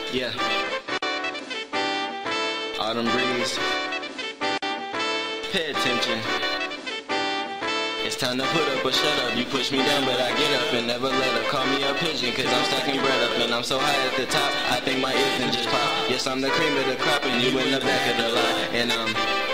Yeah. Autumn breeze. Pay attention. It's time to put up or shut up. You push me down, but I get up and never let up. Call me a pigeon, cause I'm stacking bread up. And I'm so high at the top, I think my ears can just pop. Yes, I'm the cream of the crop and you in the back of the line. And I'm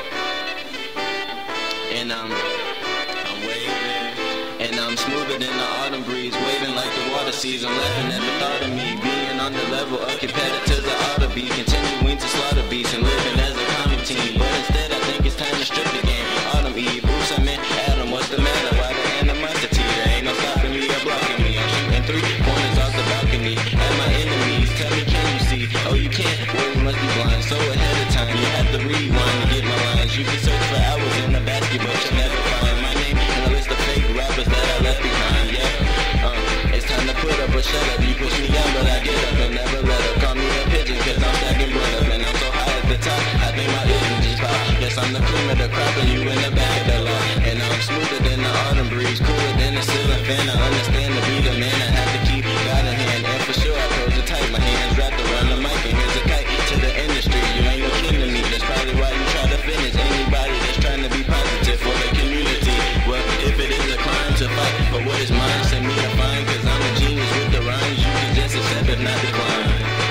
waving. And I'm smoother than the autumn breeze, waving like the water seas. I'm laughing at the thought of me being on the level of competitors I ought to be, continuing to slaughter beats and living as a common team. But instead I think it's time to strip the game. Autumn Eve, oops, I meant Adam, what's the matter? Why the animosity? There ain't no stopping me or blocking me. I'm shooting 3 pointers off the balcony at my enemies. Tell me, can you see? Oh, you can't? Well, you must be blind. So ahead of time, you have to rewind to get my lines. You can search for hours in the basket, but you'll never find my name in a list of fake rappers that I left behind. Yeah, it's time to put up or shut up. You push me down, but I get up and never let up. Call me a pigeon, cause I'm stacking bread up. And I'm so high at the top, I think my ears can just pop. Yes, I'm the cream of the crop and you in the back of the line. And I'm smoother than the autumn breeze, cooler than the ceiling fan. I understand to be the man, I have to keep God in hand. And for sure I close it tight, my hands wrapped around the mic. And here's a kite to the industry, you ain't no king to me. That's probably why you try to finish anybody that's trying to be positive for the community. Well, if it is a crime to fight for what is mine, send me a fine, cause I'm a genius with the rhymes. You can just accept if not decline.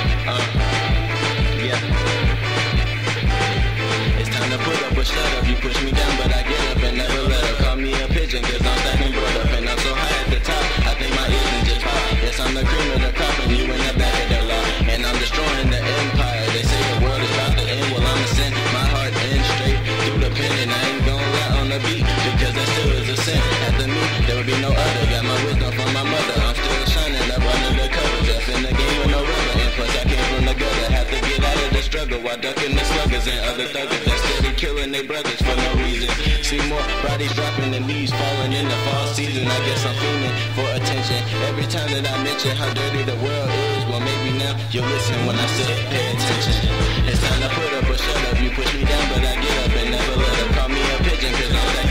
Yeah. It's time to put up or shut up. You push me down, but I get up and never let up. Call me a pigeon, cause I'm stacking bread up. And I'm so high at the top, I think my ears can just pop. Yes, I'm the cream of the crop and you in the back of the lot. And I'm destroying the empire. They say the world is about to end. Well, I'ma send my heart in straight through the pen. And I ain't gon' lie on the beat, because that still is a sin. After me, there will be no other. Got my wisdom from my mother. I'm still shining up under the covers. Just in the game with no rubber. And plus I came from the gutter. Have to get out of the struggle while ducking the sluggers and other thuggers that steady killing their brothers for no reason. See more bodies dropping and leaves falling in the fall season. I guess I'm feeling for attention every time that I mention how dirty the world is. Well, maybe now you'll listen when I say pay attention. It's time to put up or shut up. You push me down, but I get up and never let up. Call me a pigeon, cause I'm